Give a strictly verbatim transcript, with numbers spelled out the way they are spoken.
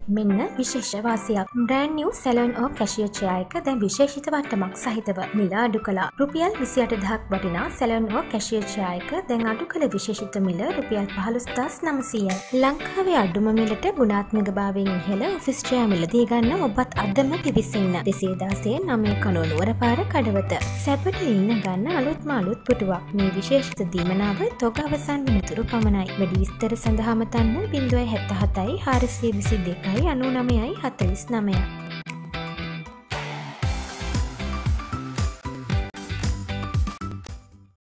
මෙන්න විශේෂ වාසියක්. Brand new salon oak cashier chair එක දැන් විශේෂිත වට්ටමක් සහිතව මිල අඩු කළා. රුපියල් විසි අට දහසක් වටිනා සැලොන් ඕක් කැෂියර් චෙයා එක දැන් අඩු කළ විශේෂිත මිල රුපියල් පහළොස් දහස් නවසීයයි. ලංකාවේ අඩුම මිලට ගුණාත්මක භාවයෙන් ඉහළ ඔෆිස් චෙයා මිලදී ගන්න ඔබත් අදම පිවිසෙන්න. දෙසිය දාසය නවය කණුව නුවරපාර කඩවත. සැපට ඉන්න ගන්න අලුත්ම අලුත් පුටුවක්. මේ විශේෂිත දීමනාව තොග අවසන් වෙනතුරු පමණයි. වැඩි විස්තර සඳහාම තන්න ශූන්‍ය හතර හතයි හාරසිය විසි දෙකයි අනූ නවයයි හතළිස් නවය.